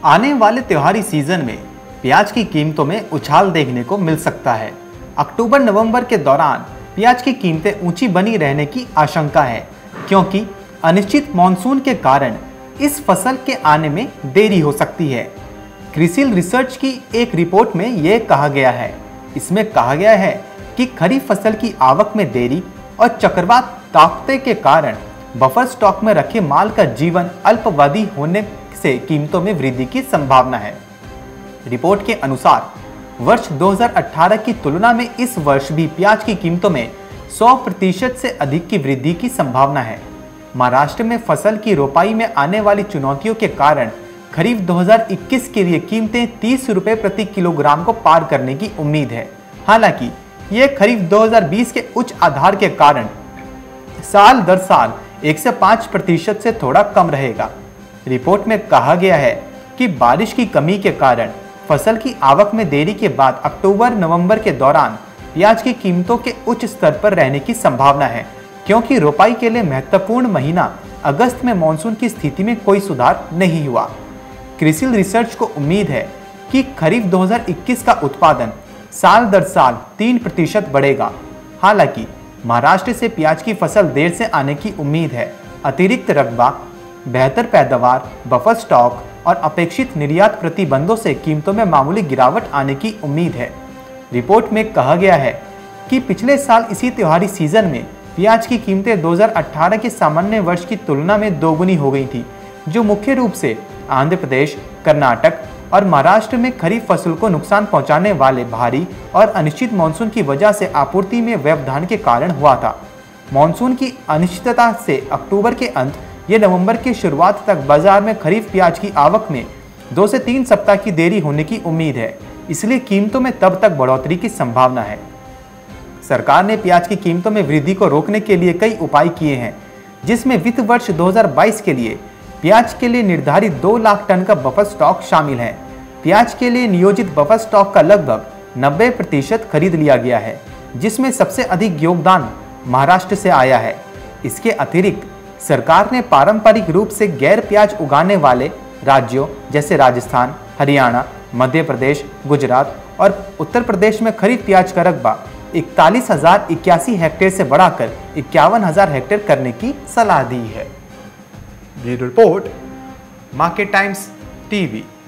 आने वाले त्योहारी सीजन में प्याज की कीमतों में उछाल देखने को मिल सकता है। अक्टूबर नवंबर के दौरान प्याज की कीमतें ऊंची बनी रहने की आशंका है, क्योंकि अनिश्चित मॉनसून के कारण इस फसल के आने में देरी हो सकती है। क्रिसिल रिसर्च की एक रिपोर्ट में यह कहा गया है। इसमें कहा गया है कि खरीफ फसल की आवक में देरी और चक्रवात ताकते के कारण बफर स्टॉक में रखे माल का जीवन अल्पावधि होने से कीमतों में वृद्धि की संभावना है। रिपोर्ट के अनुसार वर्ष 2018 की तुलना में इस वर्ष भी प्याज की कीमतों में 100% से अधिक की वृद्धि की संभावना है। महाराष्ट्र में फसल की रोपाई में आने वाली चुनौतियों के कारण खरीफ 2021 के लिए कीमतें 30 रुपए प्रति किलोग्राम को पार करने की उम्मीद है। हालांकि यह खरीफ 2020 के उच्च आधार के कारण साल दर साल 1 से 5% से थोड़ा कम रहेगा। रिपोर्ट में कहा गया है कि बारिश की कमी के कारण फसल की आवक में देरी के बाद अक्टूबर नवंबर के दौरान प्याज की कीमतों के उच्च स्तर पर रहने की संभावना है, क्योंकि रोपाई के लिए महत्वपूर्ण महीना अगस्त में मानसून की स्थिति में कोई सुधार नहीं हुआ। क्रिसिल रिसर्च को उम्मीद है कि खरीफ 2021 का उत्पादन साल दर साल 3% बढ़ेगा। हालांकि महाराष्ट्र से प्याज की फसल देर से आने की उम्मीद है। अतिरिक्त रकबा, बेहतर पैदावार, बफर स्टॉक और अपेक्षित निर्यात प्रतिबंधों से कीमतों में मामूली गिरावट आने की उम्मीद है। रिपोर्ट में कहा गया है कि पिछले साल इसी त्योहारी सीजन में प्याज की कीमतें 2018 के सामान्य वर्ष की तुलना में दोगुनी हो गई थी, जो मुख्य रूप से आंध्र प्रदेश, कर्नाटक और महाराष्ट्र में खरीफ फसल को नुकसान पहुंचाने वाले भारी और अनिश्चित मानसून की वजह से आपूर्ति में व्यवधान के कारण हुआ था। मानसून की अनिश्चितता से अक्टूबर के अंत या नवंबर की शुरुआत तक बाजार में खरीफ प्याज की आवक में 2 से 3 सप्ताह की देरी होने की उम्मीद है, इसलिए कीमतों में तब तक बढ़ोतरी की संभावना है। सरकार ने प्याज की कीमतों में वृद्धि को रोकने के लिए कई उपाय किए हैं, जिसमें वित्त वर्ष 2022 के लिए प्याज के लिए निर्धारित 2 लाख टन का बफर स्टॉक शामिल है। प्याज के लिए नियोजित बफर स्टॉक का लगभग 90% खरीद लिया गया है, जिसमें सबसे अधिक योगदान महाराष्ट्र से आया है। इसके अतिरिक्त सरकार ने पारंपरिक रूप से गैर प्याज उगाने वाले राज्यों जैसे राजस्थान, हरियाणा, मध्य प्रदेश, गुजरात और उत्तर प्रदेश में खरीफ प्याज का रकबा 41,081 हेक्टेयर से बढ़ाकर 51,000 हेक्टेयर करने की सलाह दी है। Bureau report, market times TV.